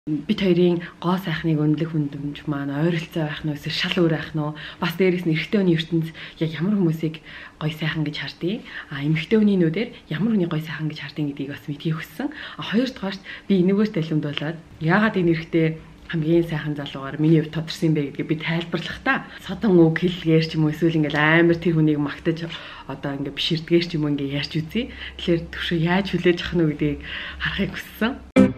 Бид хоёрын гоо сайхныг өндлөх хүндэмж маань ойролцоо байх нь эсвэл шал өөр байх нь бас дээрээс нь эрэгтэй хүний ертөнд яг ямар хүмүүсийг гоё сайхан гэж хардыг эмэгтэй хүнийнүүдээр ямар хүний гоё сайхан гэж хардыг гэдгийг бас мэдхий хүссэн. Хоёрдугаарт би энэгээр талимдуулаад яагаад энэ эрэгтэй хамгийн сайхан залуугаар миний хувьд тодорсон юм бэ гэдгийг би тайлбарлахдаа содон үг хэллэгээр ч юм уу эсвэл ингээл амар тэр хүнийг магтаж одоо ингээ биширдгээр ч юм уу ингээ ярьж үзье. Тэгэхээр төвшөө яаж хүлээж авах нь гэдгийг харахыг хүссэн.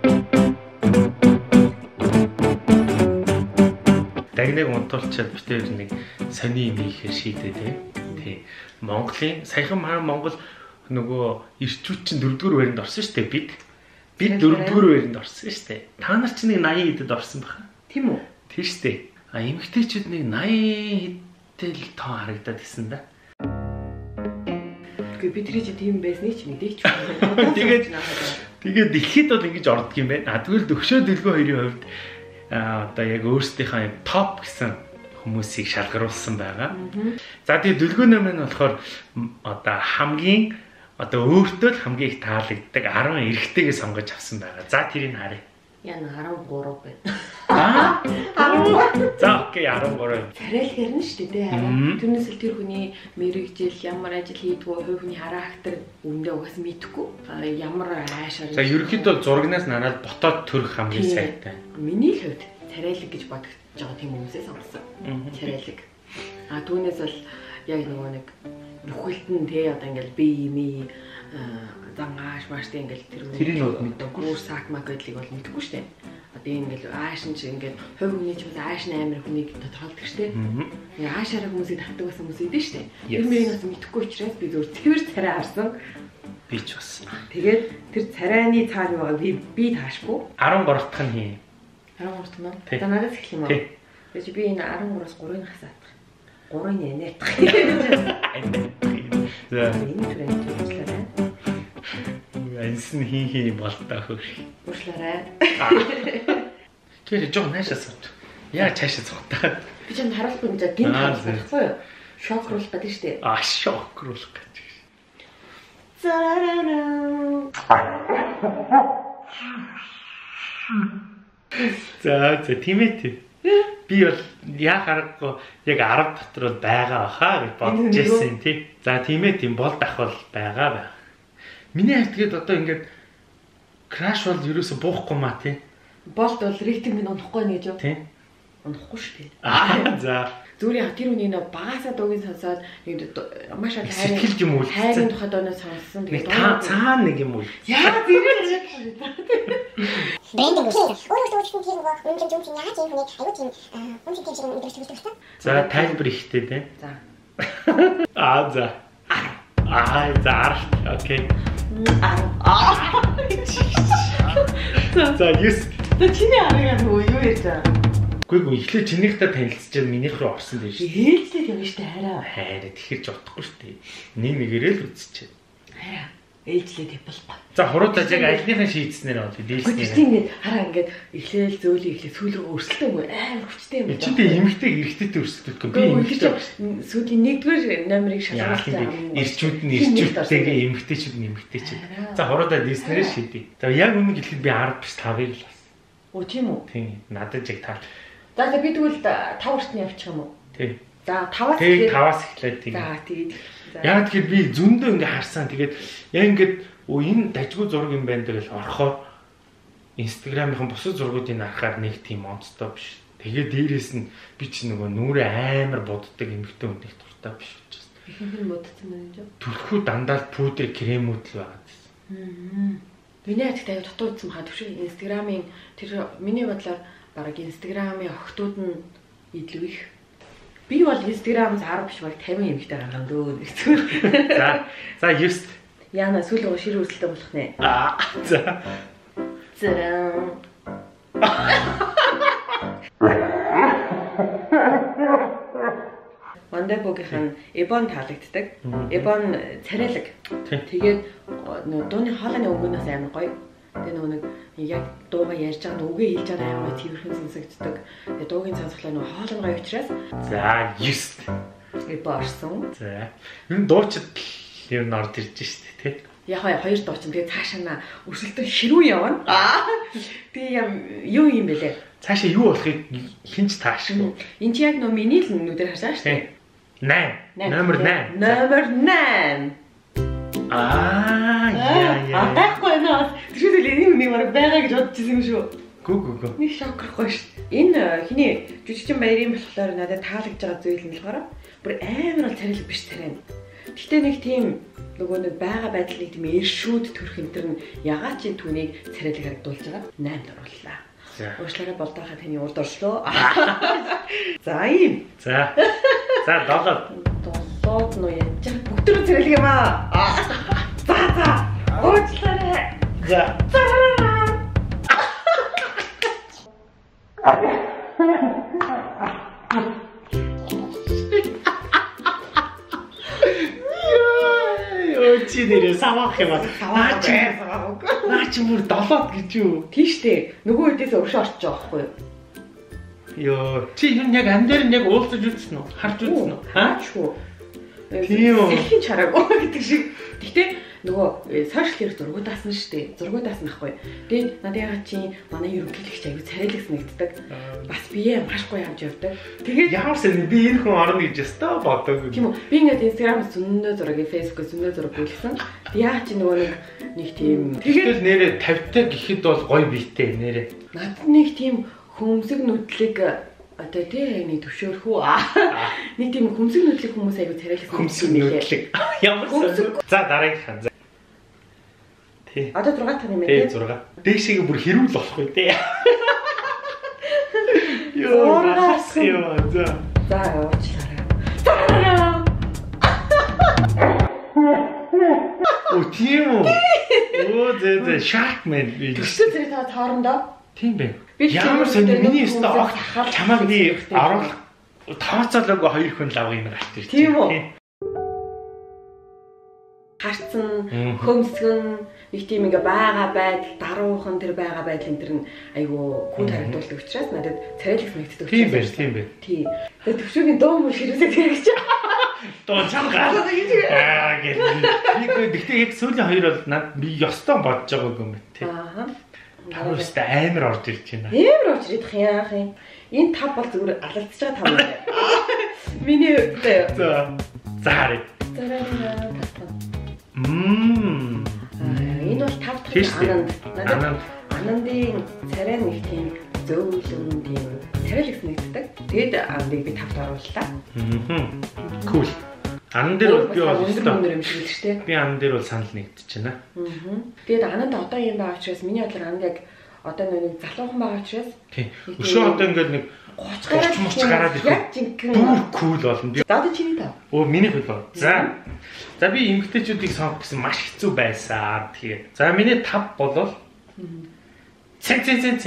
Дагныг унтуулчаад битээр нэг сони юм хийхээр шийдээ тий. Монголын саяхан Монгол нөгөө ирчүүд чинь 4-р байранд орсон шүү дээ бид 4-р байранд орсон шүү дээ. Та нар чинь нэг 80 хэдэд орсон баха. Тийм үү? Тийм шүү дээ. Эмэгтэйчүүд нэг 80 хэдэл тоо харагдаад гисэн да. Гэхдээ бидний чи тийм байсныг ч мэдээч байна. Тэгээд дэлхийд бол ингэж ордог юм байна. Тэгвэл дөгшөө дэлгөө хоёрын хувьд одоо яг өөрсдийнхээ топ гэсэн хүмүүсийг шалгаруулсан байгаа. За тэгээд дүлгөөнөө маань болохоор одоо хамгийн одоо өөртөө л хамгийн их таалагддаг 10 эрэгтэйгээ сонгож авсан байгаа. За тэрийг харъя. Яна 13 байна. 13. За окей 13. Царайлгаар нь шүү дээ. Тэрнээс л тэр хүний мэрэгжил ямар ажил хийдгүү, хувь хүний характер үндэ угаас мэдэхгүй. Ямар аашаар. За ерөнхийдөө бол зурагнаас нараад ботоод төрөх хамгийн сайтай. Миний л хувьд царайлаг гэж бодож байгаа тийм хүмүүсээ сонгосон. Царайлаг. Түүнээс бол яг нөгөө нэг бүхэлдэн тий одоо ингээл бие зангааш мааштай ингээл тэрийг мэдгүй саакмаг гэдгийг бол мэдэхгүй шүү дээ. Одоо ингээл аашин чи ингээд хувь хүний ч бас ааш амар хүнийг тодорхойлдог шүү дээ. Аашаараа хүмүүсийг татдаг байсан хүмүүс идэв шүү дээ. Тэр мөрийг бас мэдэхгүй учраас би зөвхөн цэвэр царай харсан. Би ч бас. Тэгээд тэр царайны цаал байгаа би таашгүй. 13 дахь нь хий. 13 дахь нь. За надаас эхлэх юм уу? Тэгэж би энэ 13-аас 3-ыг хасаад. 3-ыг нэтах. За. Энэ тренд уучлаарай. Энсэн хий болтоо хөрх. Уучлаарай. Тэр жоо наашаас. Яа цаашаа цогтаа. Би ч харуулахгүй гэж гинт харуулахгүй юу? Шокруулах гэдэг шүү дээ. Шокруулах гэж. За тийм ээ. Би бол яа харахгүй яг 10 дотор бол байгаа баха гэж бодож ирсэн тий. За тийм ээ тийм бол давхал байгаа. Миний хайр тэгээд одоо ингээд краш бол ерөөсө буухгүй маа тий. Болт бол рейтинг минь унахгүй нэ гэж юу? Тий. Унахгүй шүү дээ. За. Зүгээр тэр үний нөө багасаа дуугийн сонсоод нэг маш их сэтгэл юм уу? Хайрын тухай дооноо сонссон. Тэгээд цаана нэг юм уу? Яа зэрэг брендинг үү? Өөрөөсөө тийм нэг үнэн юм чинь яаж юм хүнийг аюу тийм үнэн тийм шиг өдрөж үздэг. За тайлбар ихтэй тий. За. За. За окей. За yes. Тэ чиний арга юу ярьж байгаа? Гүг ихлэ чинийхтэй танилцж минийх рүү орсон дээ шүү. Ээлжлээд юм шүү дээ хараа. Хайраа тэгэхэр ч утахгүй шүү дээ. Нэг нэгээрээ л үзчихэ. Хараа. Ээлжлээд хэвлэхгүй. За хуруудаа яг альныхаа шийдснээр бол дээлснээр. Тийм ингээд хараа ингээд эхлээл зөөлийг эхлээ сүүл рүү өрсөлдөв юм амар хүчтэй юм. Чи тэ эмэгтэй эрэгтэйтэй өрсөлдөв. Би эмэгтэй сүүлийн 1-р номерыг шалгуулсан. Ирчүүд нь ирчүүдтэйгээ эмэгтэйчүүд нь эмэгтэйчүүд. За хуруудаа дээлснээр шийдээ. За яг өмнө хэлэхэд би 10 биш 5-ыг л бас. Оо тийм үү? Тийм. Надад яг таа. За би тэгвэл 5 хүртний явчих юм уу? Тийм. За 5-аас эхлээд тийм. За тэгээд яг тэгэхээр би зөндөө ингээ харсан. Тэгээд яг ингээд энэ дажгүй зураг юм байна гэж орохоор Instagram-ийн бусад зургуудыг харахаар нэг тийм онцтой биш. Тэгээд дээрээс нь би ч нөгөө нүрээ амар буддаг эмэгтэй хүн их дуртай биш учраас. ихэнх нь будсан юм жоо. Түлхүү дандаа пудр кремүүд л байгаа гэсэн. Миний ажигт аяа дутуудсан хаа төвшин Instagram-ийн тэр миний бодлоор бараг Instagram-ийн охтууд нь илүү их. Би бол Instagram-аас 10 биш баг 50 эмэгтэй гаргана дөө гэсэн. За 9. Яна сүүл рүү шир өрсөлдөй болох нэ. За. Зэрэг. Вандербогийн эбон таалагддаг. Эбон царайлаг. Тэгээд дууны хоолойны өгнөөс амар гоё. Тэгээ нөгөө нэг яг дуугаа ярьж байгаа үгээ хэлж байгаа аймаа цэвэрхэн сонсогддог. Тэгээ дуугийн сонсголоо нөгөө хоолой гоё учраас за 9. Эборсон. За. Ер нь дуучид ер нь орж ирж штэ тий. Яг хоёр дуучин тэгээ цаашаа өрсөлдөө ширүү явна. Тэгээ юу юм бэлээ? Цаашаа юу болохыг хинч таашгүй. Энд чи яг нөө миний л нүдээр харсаа шүү дээ. 8. Номер 8. Номер 8. Яа. Байхгүй наа. Тэр үл энэ нэг байгаа гэж бодож ирсэн юм шүү. Гү. Нэг шокрахгүй шүү. Энэ хиний жүжигчин баярын болохоор надад таалагдж байгаа зүйл нь болохоор бүр амар бол царилэг биш царай. Гэтэ нэг тийм нөгөө нэг байгаа байдал нэг тийм эршүүд төрх энэ төр нь ягаад чи түүнийг царайлаг харагдуулж байгаа 8-д орууллаа. Уушлаараа болдоохоо таны урд оршлоо. За ийм. За 7. Доод нөө яаж бүгд рүү царайлаг юм аа. За. Уучлаарай. За. Чи нэрээ саваах юм аа. Наа чи бүр 7 гэж юу? Тийштэй. Нөгөө үдээс өршөө орчих жоохгүй юу? Йоо, чи юм яг ам дээр нь яг уулзаж үзсэн үү? Харж үзсэн үү? Хаачгүй. Тийм үү? Сэлхийн чараагүй гэдэг шиг. Гэхдээ нөгөө сошиал хэрэг зургуудаас нь штэ. Зургуудаас нь ахгүй. Тэгээд надад ягаад чи манай ерөнхийлөгч аягүй царайлаг санагддаг. Бас бие амгаашгүй явж явдаг. Тэгээд ямар сайн би энэ хүн орно гэж өстой бодоогүй. Тийм үү. Би ингээд Instagram-аас зөндөө зургийг, Facebook-аас зөндөө зураг бүлгсэн. Яа чи нөгөө нэг тийм тэгэл нэрээ 50-таа гэхэд бол гоё биетэй нэрээ. Надад нэг тийм хөмсөг нүдлэг одоо тийм нэг төвшөөрөх үү. Нэг тийм хөмсөг нүдлэг хүмүүс аягүй царайлаг хөмсөг нүдлэг. Ямар сайн. За дараагийнхан. Тий. Одоо 6 тань юм ээ. Тий 6. Дээшээ бүр хэрүүл болох үү те. Йоо, насаа. За уучлаарай. Оо тийм үү. Оо зэ Sharkman би. Төсөө зэрэг та хоорондоо. Тийм бэ. Ямар сайн миний өстө огт чамайг би оруулах тооцоолоогүй хоёр хүн лав юм гарч ирж байна. Тийм үү? Харцсан, хөмсгөн, нэг тийм ингээ байгаа байдал, даруухан тэр байгаа байдал энэ төр нь айгу хүн харагдуулдаг учраас надад царайлаг санагддаг. Тийм бэ. Тийм. Тэгээ төвшөөгийн дуу мөр ширүүсээ хэрэгч. Дуу чангаа. Гэх гэхдээ яг сүүлийн хоёр бол над би ёстой бодож байгааг юм тий. Тарууст амар орж ирж байна. Амар орж ирэх яах юм. Энэ 5 бол зүгээр алалцж байгаа 5 юм. Миний өвдөө. За харъя. Энэ бол 5 дахь анандын царай нэг тийм зөөлөн тийм царайлаг санагддаг. Тэгээд анандыг би 5-т орууллаа. Cool. Анан дээр би бол өндөр юм шиг л шүү дээ. Би анан дээр бол санал нэгдэж байна. Тэгээд ананд одоо юм байгаа учраас миний бодлоор ананд яг одоо нэг залуухан байгаа учраас тий. Өшөө одоо ингээд нэг 30 гараад ирэх. Бүр cool болно. За одоо чиний тав. Оо миний хөл ба. За би эмгтээчүүдийг сонгох гэсэн маш хэцүү байсан. Тэгээ. За миний 5 болол цэн.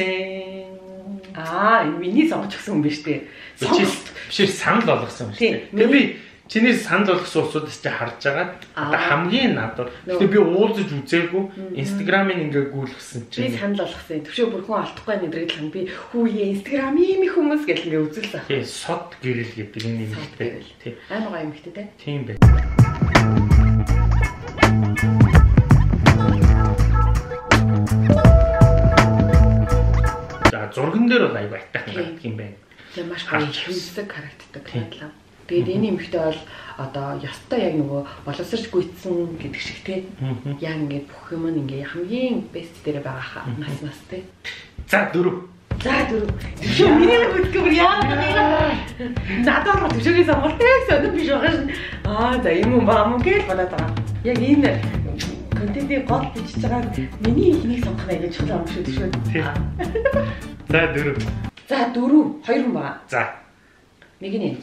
Миний сонгож гсэн юм биш үү? Биш санал болгосон юм шүү дээ. Тэгээ би чиний санал болгох суусуудаас чи харж байгаа. Одоо хамгийн надад. Тэгээ би уулзаж үзээгүй. Instagram-ыг ингээ гүйлгсэн чинь. Би санал болгосон. Төвшөө бүрхэн алдахгүй нэдрэг л би хүүе Instagram ийм их хүмүүс гэл ингээ үзүүлсэн. Тий, сод гэрэл гэдэг энэ нэмэгтэй. Тий. Амар гоё нэмэгтэй те. Тийм бэ. За зурган дээр бол аяг айтайхан гардаг юм байна. Тэгээ маш гоё хэвсэг харагддаг байлаа. Тэгээд энэ эмэгтэй бол одоо ёстой яг нөгөө боловсрч гүйцсэн гэдэг шиг те. Яг ингээд бүх юм ингээ хамгийн бест дээр байгаа хаа. Нас те. За 4. Миний хөдөлгөөр яа. Надад төшөөгийн сонголтыг сонирх биш байгаа. За юм баам гэж бодоод байгаа. Яг энэ контентийг гол бичиж байгаа миний ихнийг сонгох байх гэж чухал юм шүү төшөө. За 4. За 4. 2 хүн байгаа. За. Нэг нь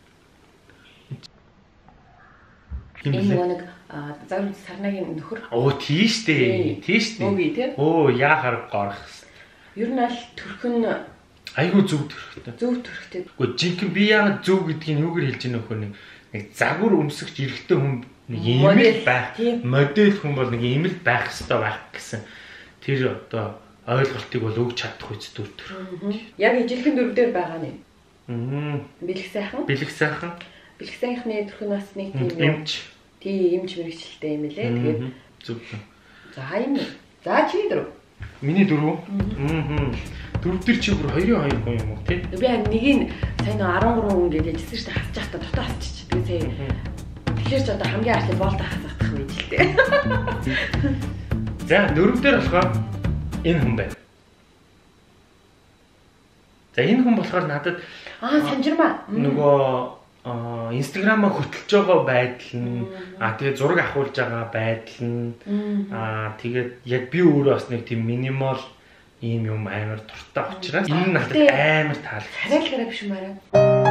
энэ нэг загвар сарнагийн нөхөр. Оо тийш дээ. Үгүй тий. Оо яа хараг горох. Ер нь аль төрхөн айгүй зөв төрхтэй. Үгүй жинхэнэ би яагаад зөв гэдгийг юугээр хэлж байгаа нөхөр нэг загвар өмсгч эрэгтэй хүн нэг имэл байх. Модель хүн бол нэг имэл байх хэрэгтэй байх гэсэн. Тэр одоо ойлголтыг бол өгч чадах үст төр. Яг ижилхэн дөрв дээр байгаа нэ. Бэлэг сайхан. Бэлэг сайхны төрхөн бас нэг тийм эмч мэрэгчлээ юм лээ. Тэгээд Зөв. За юм. За чиний дөрөв. Миний дөрөв. Дөрөв дээр чи бүр 2-2 гоо юм уу тий? Би яг нэг нь сайн 13 хүн гэж яжсэн шүү дээ хасчих та дотоо хасчих. Тэгээ тэгэхээр ч одоо хамгийн ажил болт хасах байж л дээ. За дөрөв дээр болохоор энэ хүн байна. За энэ хүн болохоор надад санжирмаа. Нөгөө Instagram-а хөтлөж байгаа байдал нь тэгээд зураг авахулж байгаа байдал нь тэгээд яг би өөрөө бас нэг тийм минимал ийм юм амар дуртай учраас энэ надад амар таалагдсан. Хараа биш юм аа.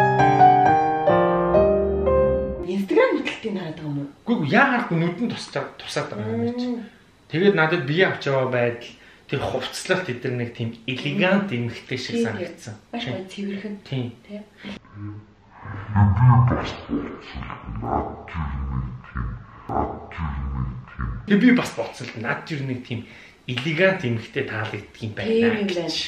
Instagram хөтөлтийг хараад байгаа юм уу? Үгүй яагаад нүдэн тусаад байгаа юм чи. Тэгээд надад бие авч байгаа байдал тэр хувцлалт эдгээр нэг тийм элегант эмхтэй шиг санагдсан. Маш гоё цэвэрхэн. Тийм. Тэ. Тэгээ би бас боцолд над тэр нэг тийм элегант эмхтэй таалагддгийн байна.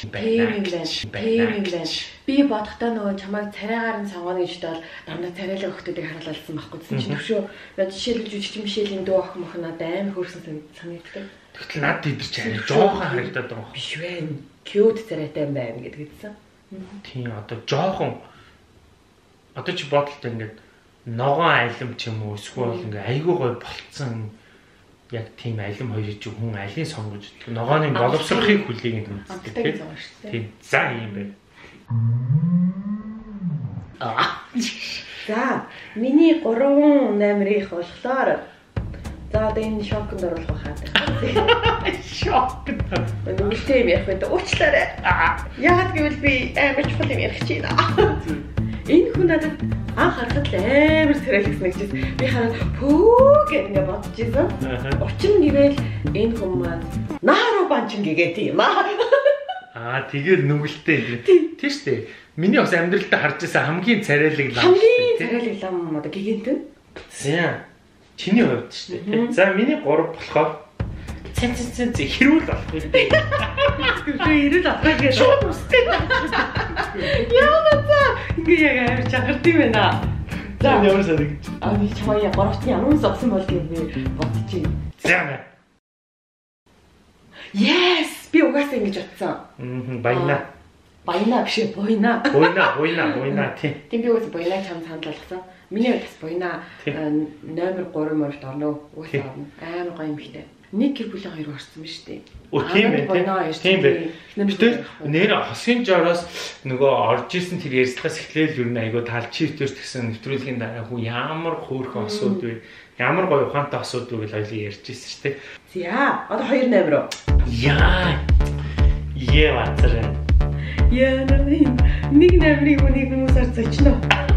Би бодохдоо нөгөө чамайг царайгаар нь сонгоно гэж бодоод дандаа царайлаг охтуудыг харуулсан байхгүй гэсэн чинь төвшөө жишээлбэл жүжигчин Мишелийн дүү охин мохн надад амар хөөрсөн санагддаг. Тэгтэл над идэр чи арай жоохон харагдаад байгаа юм. Биш вэ? Cute царайтай юм байна гэдэг хэлсэн. Тийм одоо жоохон одоо чи бодолтой ингээд ногоон алим ч юм уу эсвэл ингээ айгүй гой болцсон яг тийм алим хоёр чи хүн алийг сонгож ногооны боловсрохыг хүлээг нь үздэг тийм. За юм байна. За миний 3 номерыг болохоор за одоо энэ шоконд оруулах хаад. Шоконд. Нүгтэй юм ярих байдаг. Уучлаарай. Яагаад гэвэл би амар чухал юм ярих чинь. Энэ хүн надад анх харахад л амар царайлгсан гэж би хараад пүү гэж ингэ бодож байсан. Учир нь гэвэл энэ хүн маань нааруу банчин гэгээд юм аа. Тэгэл нүгэлтэй тийм шүү дээ. Миний бас амьдралдаа харж байсан хамгийн царайлаг лам. Хамгийн царайлаг лам одоо гигэнтэн. За чиний хувьд шүү дээ. За миний 3 болохоор цэн хэрүүл болох юм дээ. Хэрүүл авах гэж шууд үстэй. Яагаад за ингээ яг амар чангардаг байна. За ямар санагд. Би чамайг 3-т ямар зогсон болдгийг би бодчих. За. Yes, би угаасаа ингэж бодсон. Баяна. Баяна биш бойна. Бойна тийм. Тийм би угаасаа бойна чам санал болгосон. Миний бас бойна номер 3 мөрт орно. Угаасаа амар гоё юм хтэй. Нэг гэр бүлийн хоёр орсон биз дээ. Тийм ээ. Тийм бэ. Гэтэл нэр хосын жороос нөгөө орж исэн тэр ярьцлагаас эхлээл юу нэг айгу талчивтэрс гэсэн нэвтрүүлгийн дараа хүн ямар хөөрхөн осууд вэ? Ямар гоё ухаантай осууд вэ гэж хоёул ярьж исэн шүү дээ. За, одоо 2 номер. Яа. Бацар. Яа нэг номерыг үнийг хүмүүс ард зочно.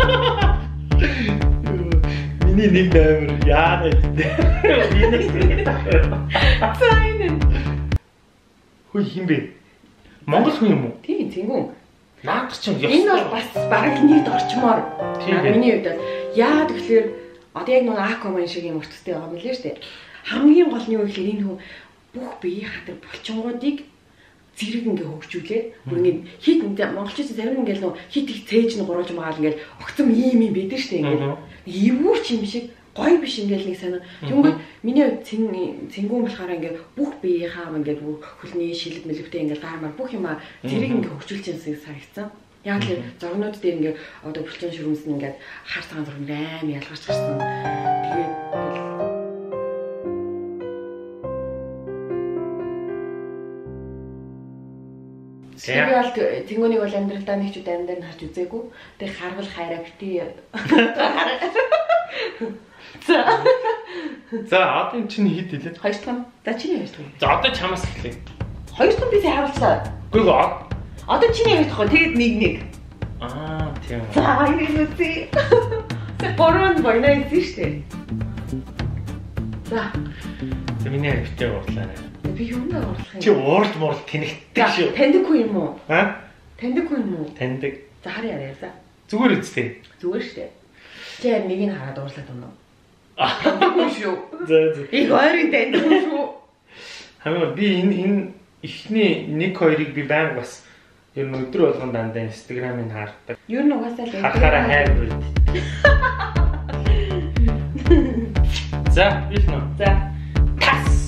Миний нэг номер яа гэдэг. Сайн. Хөөе хин бэ? Монгол хүн юм уу? Тийм, тэнгүүн. Наад чинь энэ бол бас бараг нийт орчмоор. Миний хувьд яа тэгэхээр одоо яг нэг акваман шиг юм уртстай байгаа юм лээ шүү дээ. Хамгийн гол нь юу гэхээр энэ хүн бүх биеийн хатар булчингуудыг зэрэг ингээ хөгжүүлээд бүр ингээ хит монголчууд зарим ингээл нөө хит их цээж нь гурвалж магаал ингээл огцом ийм юм бидэн штэ ингээл эвүүрч юм шиг гоё биш ингээл нэг санаа. Тэнгүүд миний цэнгүүн болохоор ингээ бүх биеийнхаа ингээ хөлний шилэг мэлвтэй ингээл гаармаар бүх юма зэрэг ингээ хөгжүүлж юмсыг санагдсан. Яг л зургнууд дээр ингээ одоо булчин шүрмс нь ингээ хар цагаан зураг аим ялгарч гарсан. Тэгээд би бол тэнгүүнийг бол амьдралдаа нэг ч удаа амьдаар харж үзээгүй. Тэг харгал хайраа бити. За одоо чинь хэд хэлээ? 2 дахь. За чиний 2 дахь. За одоо чамаас эхлэе. 2 дахь би харуулцаа. Үгүй ээ. Одоо чиний 2 дахь. Тэгээд нэг. Тийм. За энэ үгүй. Борон бойна ийсэн штэ. За. Миний битээ уурлаарай. Би юунаа уурлах юм? Чи уурал тэнэгтдэг шүү. Таньдаггүй юм уу? Таньдаггүй юм уу? Таньдаг. За харъя. За. Зүгээр үстэй. Зүгээр штэ. Чи нэг нь хараад уурлаад байна уу? Таньдаггүй шүү. За. Их ойрын таньдаггүй шүү. Хамаа би энэ эхний 1-2-ыг би байнга бас ер нь өдөр болгон дандаа Instagram-ыг хаардаг. Ер нь угаасаа л харахаараа хайр. За, биш нөө. За. Тас.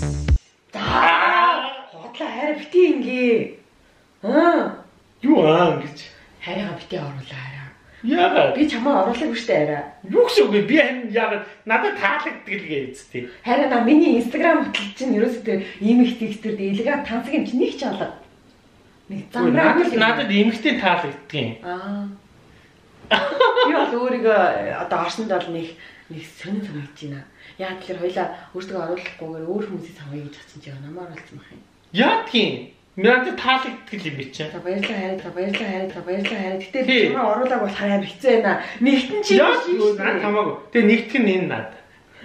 бодлоо хараа битгий ингээ. Юу гэж. Хараагаа битгий оруулаа хараа. Яагаад? Би чамаа оруулаагүй штэ хараа. Юу гэсэн үг вэ? Би харин яагаад надад таалагддаг л гээцтэй. Хараа на миний Instagram хөтөл чинь ерөөсөө тэр ийм их текстэр дэлгээ тансаг юм чи нэг ч алга. Нэг замраа надад эмхтэй таалагддаг юм. Би бол өөрийгөө одоо орсонд бол нэг сонин санагдаж байна. Яг тэгэхээр хоёлаа өөртөө оруулахгүйгээр өөр хүмүүсийн цавыг гэж хацсан чи намаар оруулсан байх юм. Яа тийм. Надад таалагддаг юм би чинь. Баярлалаа хараа. Гэтэ би чамаа оруулааг болохоор амар хэцүү байна. Нэгтэн чи шүү. Наа хамаагүй. Тэгээ нэгтгэх нь энэ над.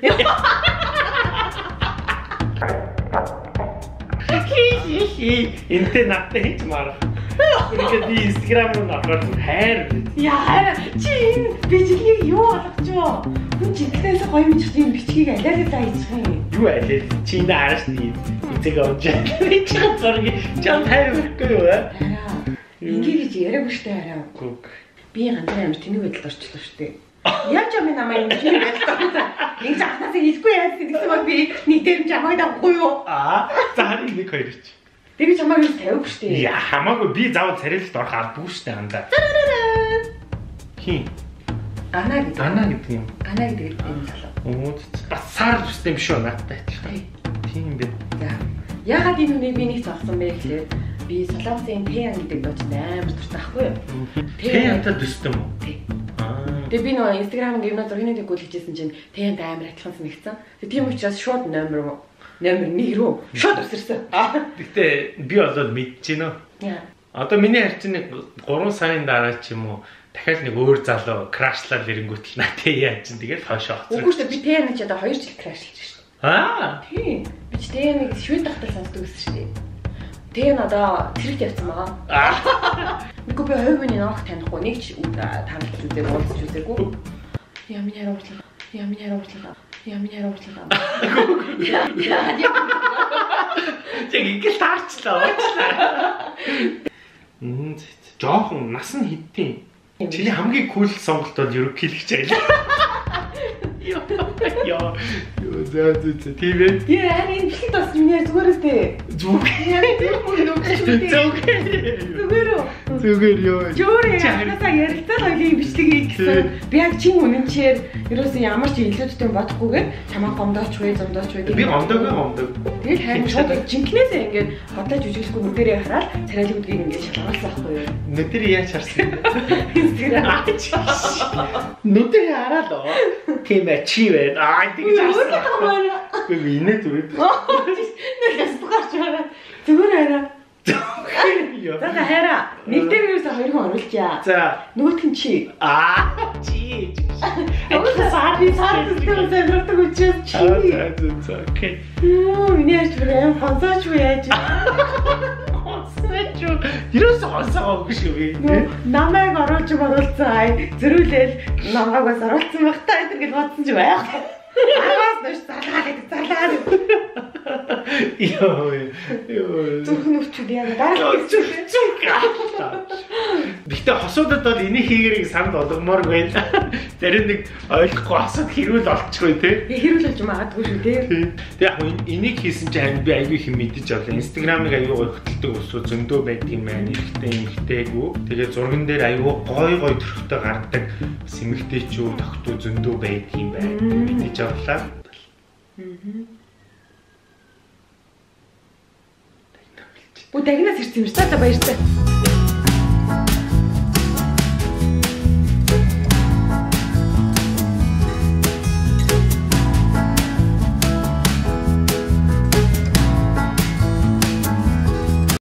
Энтэй надтай хийж маар. Ингээд би Instagram руу ороод хайр. Яа чи энэ бичлэгийг юу болгочоо? Хүн жинхнээс гоё мэдчих юм бичгийг алиалаа хийчих юм. Юу алиал? Чи энэ араш тийм үзэг авч яа. Чи зургийг чам хайр өгөхгүй юу аа? Ингээ гэж яриаггүй штэ хараа. Би ганцаар амар тэнэг байдалд орчлоо штэ. Яаж юм намайг ингэ тэнэг байдалд орсон? Нэг захнаас хэлэхгүй яа гэсэн баг би нэг дээр чамайг давахгүй юу? За харин нэг хоёр чи. Тэгээ чамайг юу тавихгүй штэ. Яа хамаагүй би заавал царайлт орох албагүй штэ андаа. Хин. Ана гэдэг юм. Ана гэдэг юм залуу. Бас сар үстэй юм шүү надтай адилхан. Тийм бэ. Яагаад энэ үнийг би нэг зогсон бэ гэхээр би Солонгосын Тэян гэдэг дууч амар дуртай байхгүй юу? Тэянтай дэстэм үү? Тэгээ би нөгөө Instagram-ын юмнаа зургийг нэг гүйлгэжсэн чинь Тэянтай амар адилхан санагдсан. Тэгээ тийм учраас шууд номер 1 рүү шууд өсөрсөн. Гэтэ би болоод мэдчихэв нөө. Одоо миний харьцан нэг 3 сарын дараа ч юм уу дахиад нэг өөр залуу крашлаад ирэнгүүтэл наа Тэян чинь тэгээд хойшоо хоцроо. Үгүй шүү дээ би Тэян ч одоо 2 жил крашлж шүү. Тийм. Би ч Тэяныг швед дахтар сонсдог гэсэн шүү дээ. Тэян одоо тэрэгт явсан байгаа. Үгүй би хойвны ногох танихгүй нэг ч таамагч үзээ уулзч үзээгүй. Яа миний хараачлаа. Тэг ингээл таарчлаа. Жохон нас нь хэдтийн. Чиний хамгийн кул сонголт бол ерөнхийлөгч байлаа. Яа. Тийм ээ. Яа, энэ ихтэй бас миний зүгээр үстэй. Зүгээр ёо. Яахаа ярилцсан хоёрын бичлэгийг гэсэн. Би яг чин үнэнчээр ерөөсөн ямар ч илүүдтэй бодохгүйгээр чамаа гомдооч вэ, зомдооч вэ. Би гомдог. Тэгэл харин шууд жинкнээсээ ингээд бодлож үжиглэхгүй нүдэрээ хараад царайлаг үдгийг ингээд шалгаруулсан байхгүй юу? Нүдэр яаж харсан? Instagram. Нүдэрээ хараад оо. Тийм ээ чи вэ? Тэгж харсан. Би инээ зүгээр. Нэгээс тугаарч байна. Зүгээр хараа. За хараа. Нэг дээр юусэн хоёр хүн оруулчаа. За. Нөгөөх нь чи. Чи. Саар зэмэрдэг үчи чи. За. Окей. Миний яаж бүрээ хонцооч уу яаж? Хонцооч уу. Ерөөсөө хонцоогүй шүү би. Намайг оруулсан. Зөрүүлээл намайгаас оруулсан байх та энэ гэж бодсон ч байх. Аваас нөш залаад. Йоо. Зүрхэн өвчүүд яа дараа. Гэхдээ хосуудад бол энийг хийгэрийг санд олгомоор байна. Зарим нэг ойлгохгүй хосууд хэрүүл олчихгүй тий. Хэрүүл олж магадгүй шүү тий. Тэг яг энийг хийсэн чинь би аягүй их мэдэж авлаа. Instagram-ыг аягүй хөтэлдэг усуу зөндөө байдаг юм байна. Эмхтэйгүү. Тэгээ зурган дээр аягүй гой төрхтэй гардаг эмхтэйчүү тогтуу зөндөө байдаг юм байна. Мэдэж авлаа. Бүү дагнаас ирсэн юм шиг та баяртай.